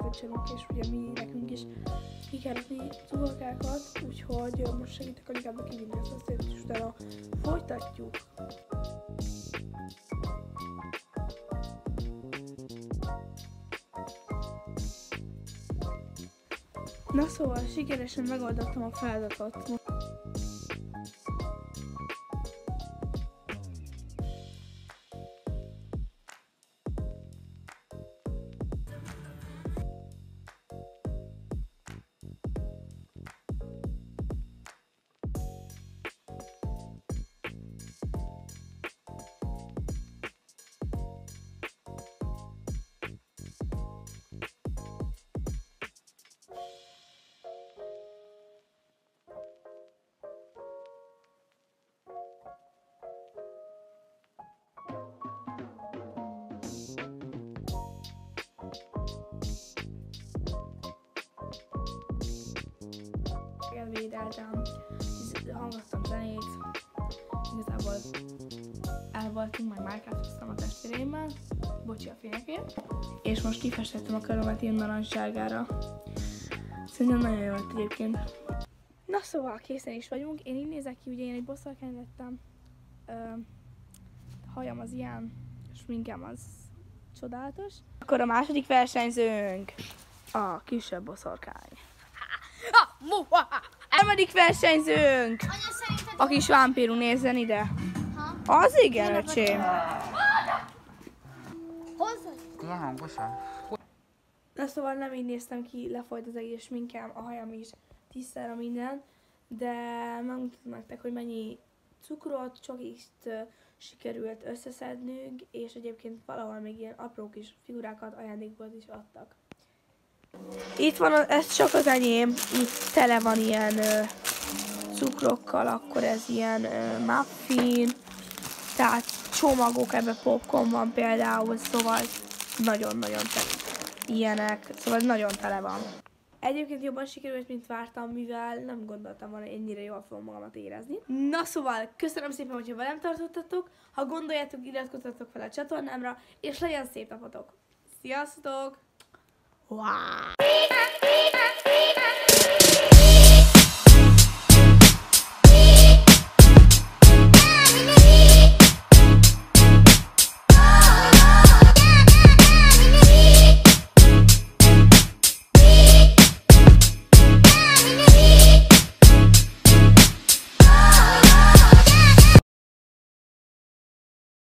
csinálunk, és ugye mi nekünk is ki kell rakni cukorkákat, úgyhogy most segítek a Ligába kivinni ezt a szét, és utána folytatjuk. Na szóval sikeresen megoldottam a feladatot. Elvédeltem, hallgattam zenét, igazából el voltunk, majd márkát hoztam a testvéreimmel, bocsi a fényekért, és most kifestettem a körömet ilyen narancssárgára. Szerintem nagyon jó lett egyébként. Na szóval készen is vagyunk, én így nézek ki, ugye én egy boszorkány lettem, hajam az ilyen, sminkem az csodálatos. Akkor a második versenyzőnk a kisebb boszorkány. Harmadik versenyzőnk! A kis vámpíru, nézzen ide! Az igen, öcsém! Ilyen hangosan? Na szóval nem így néztem ki, lefolyt az egész sminkem, a hajam is, tisztára minden, de megmutatom nektek, hogy mennyi cukrot, csokist sikerült összeszednünk, és egyébként valahol még ilyen apró kis figurákat ajándékból is adtak. Itt van, ez csak az enyém, itt tele van ilyen cukrokkal, akkor ez ilyen muffin, tehát csomagok, ebben popcorn van például, szóval nagyon-nagyon tele. Ilyenek, szóval nagyon tele van. Egyébként jobban sikerült, mint vártam, mivel nem gondoltam volna, ennyire jól fogom magamat érezni. Na szóval, köszönöm szépen, hogyha velem tartottatok, ha gondoljátok, iratkozzatok fel a csatornámra, és legyen szép napotok! Sziasztok! Wow.